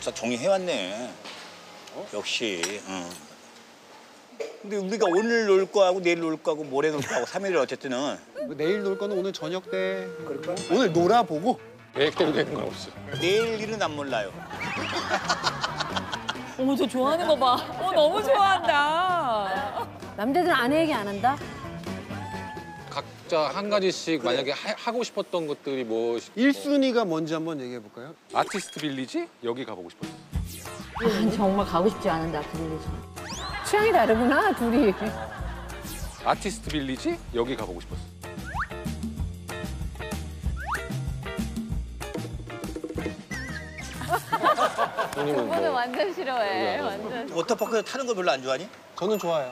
다 정리해왔네. 역시. 근데 우리가 오늘 놀 거하고 내일 놀 거하고 모레 놀 거하고 3일을 어쨌든은 내일 놀 거는 오늘 저녁 때 오늘 놀아보고 계획대로 되는 건 없어. 내일 일은 안 몰라요. 어머, 저 좋아하는 거 봐. 너무 좋아한다. 남자들은 아내 얘기 안 한다? 각자 한 가지씩 만약에 하고 싶었던 것들이 뭐 1순위가 뭔지 한번 얘기해 볼까요? 아티스트 빌리지? 여기 가보고 싶었어. 정말 가고 싶지 않은데, 빌리지. 취향이 다르구나, 둘이. 아티스트 빌리지? 여기 가보고 싶었어. 형님은 오늘 뭐 완전 싫어해. 완전. 워터파크 타는 거 별로 안 좋아하니? 저는 좋아요.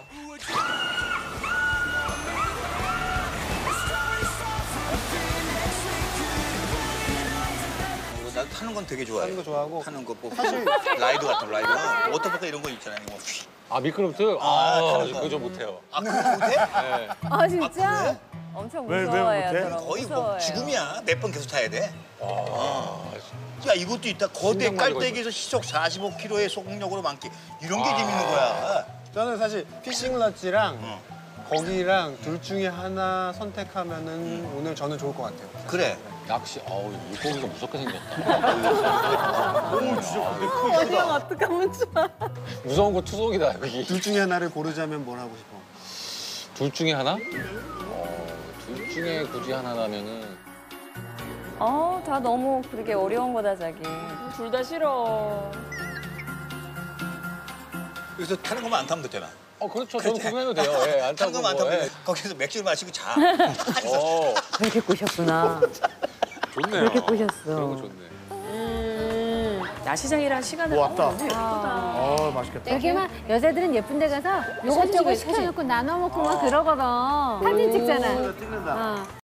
나도 타는 건 되게 좋아해. 타는 거 좋아하고. 타는 거 뭐 라이드 같은 라이드. 워터파크 이런 거 있잖아요. 뭐. 미끄럼틀? 타는 거. 그거 좀 못해요. 그거 못해? 네. 아, 진짜? 엄청 왜 무서워해요. 못해? 저런 거. 거의 뭐 무서워해요. 죽음이야. 몇 번 계속 타야 돼. 야 이것도 있다. 거대 심장 많이 깔때기에서 시속 45km의 속력으로 많기. 이런 게 재밌는 거야. 저는 사실 피싱 런치랑 거기랑 둘 중에 하나 선택하면은 오늘 저는 좋을 것 같아요. 그래. 낚시, 물고기가 무섭게 생겼다. 어디가 어떡하면 좋아. 무서운 거 투석이다, 여기. 둘 중에 하나를 고르자면 뭘 하고 싶어? 둘 중에 하나? 둘 중에 굳이 하나라면은. 다 너무 그렇게 어려운 거다, 자기. 둘 다 싫어. 여기서 타는 것만 안 타면 되잖아. 그렇죠. 저는 그거 해도 돼요. 예, 안 타는 타고. 것만 안 타면 예. 돼. 거기서 맥주를 마시고 자. 그렇게 꼬셨구나. 좋네요. 그렇게 꼬셨어. 그런 거 좋네. 야시장이랑 시간을 왔다. 너무 예쁘다. 맛있겠다. 여기만 여자들은 예쁜 데 가서 요것저것 시켜놓고 나눠 먹고 막 그러거든. 사진 찍잖아. 찍는다.